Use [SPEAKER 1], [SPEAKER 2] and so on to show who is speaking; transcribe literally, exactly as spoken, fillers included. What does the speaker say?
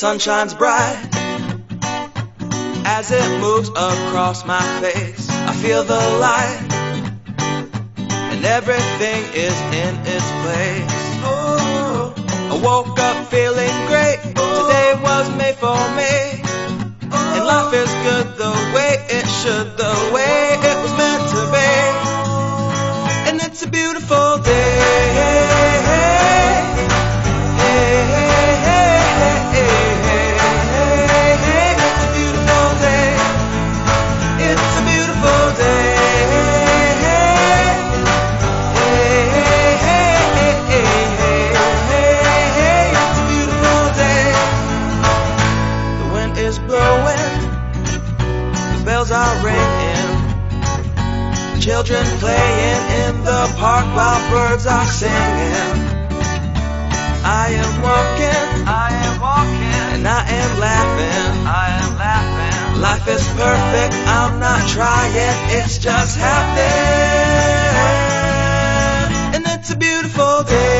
[SPEAKER 1] sun shines bright as it moves across my face. I feel the light and everything is in its place. Oh, I woke up feeling great. Today was made for me, and life is good the way it should, the way it was meant to be. And it's a beautiful day. Are ringing, children playing in the park while birds are singing. I am walking, I am walking, and I am laughing, I am laughing. Life is perfect, I'm not trying, it's just happening. And it's a beautiful day.